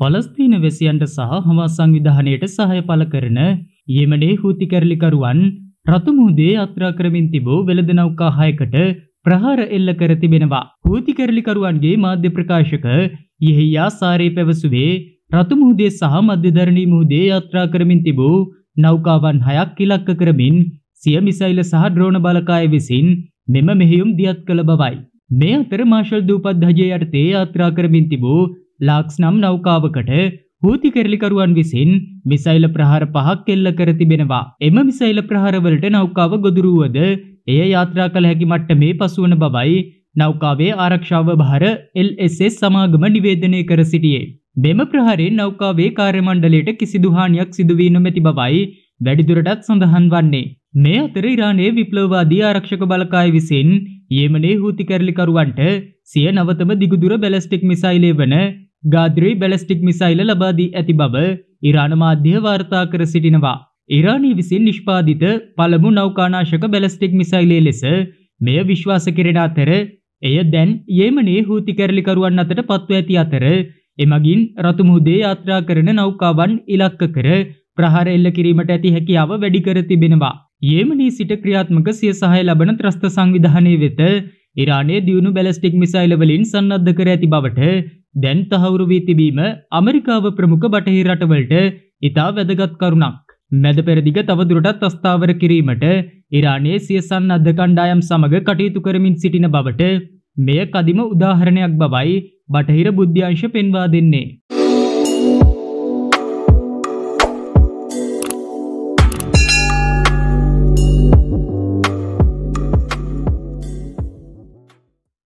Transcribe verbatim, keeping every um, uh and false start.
පලස්තීන වැසියන්ට සහ හමාස් සංවිධානයට සහාය පළ කරන යෙමනයේ හූති කැරලිකරුවන් රතු මුහුදේ යාත්‍රා කරමින් තිබූ වෙළඳ නෞකා හයකට ප්‍රහාර එල්ල කර තිබෙනවා. හූති කැරලිකරුවන්ගේ මාධ්‍ය ප්‍රකාශක යෙහියා සාරේ පැවසුවේ රතු මුහුදේ සහ මධ්‍යධරණී මුහුදේ යාත්‍රා කරමින් තිබූ නෞකාවන් හයක් ඉලක්ක කරමින් සිය මිසයිල සහ ඩ්‍රෝන බලකාය විසින් මෙම මෙහෙයුම් දියත් කළ බවයි. මේ අතර මාෂල් දූපත් ධජය යටතේ යාත්‍රා කරමින් තිබූ ලාක්ස් නම් නෞකාවකට හූති කැරලිකරුවන් විසින් මිසයිල ප්‍රහාර පහක් එල්ල කර තිබෙනවා. එම මිසයිල ප්‍රහාරවලට නෞකාව ගොදුරු වුවද එය යාත්‍රා කළ හැකි මට්ටමේ පසුවන බවයි නෞකාවේ ආරක්ෂාව භාර එල් එස් එස් සමාගම නිවේදනය කර සිටියේ. මෙම ප්‍රහාරයෙන් නෞකාවේ කාර්ය මණ්ඩලයට කිසිදු හානියක් සිදු වී නොමැති බවයි වැඩිදුරටත් සඳහන් වන්නේ. මේ අතර ඉරානයේ විප්ලවවාදී ආරක්ෂක බලකාය විසින් යෙමනයේ හූති කැරලිකරුවන්ට සිය නවතම දිගුදුර බැලිස්ටික් මිසයිලය වන ගාද්‍රී බැලිස්ටික් මිසයිල ලබා දී ඇති බව ඉරාන මාධ්‍ය වාර්තා කර සිටිනවා. ඉරානය විසින් නිෂ්පාදිත පළමු නෞකානාශක බැලිස්ටික් මිසයිලය ලෙස මෙය විශ්වාස කෙරෙන අතර එය දැන් යෙමනයේ හූති කැරලිකරුවන් අතට පත්ව ඇති අතර එමගින් රතු මුහුදේ යාත්‍රා කරන නෞකාවන් ඉලක්ක කර ප්‍රහාර එල්ල කිරීමට ඇති හැකියාව වැඩි කර තිබෙනවා. යෙමනී සිට ක්‍රියාත්මක සිය සහාය ලබන ත්‍රස්ත සංවිධානයේ වෙත ඉරානයේ දියුණු බැලිස්ටික් මිසයිල වලින් සන්නද්ධ කර ඇති බවට දැන් තහවුරු වී තිබීම ඇමරිකාව ප්‍රමුඛ බටහිර රටවලට ඉතා වැදගත් කරුණක්. මැද පෙරදිග තවදුරටත් අස්ථාවර කිරීමට ඉරානයේ සිය සන්නද්ධ කණ්ඩායම් සමග කටයුතු කරමින් සිටින බවට මෙය කදිම උදාහරණයක් බවයි බටහිර බුද්ධ්‍යංශ පෙන්වා දෙන්නේ.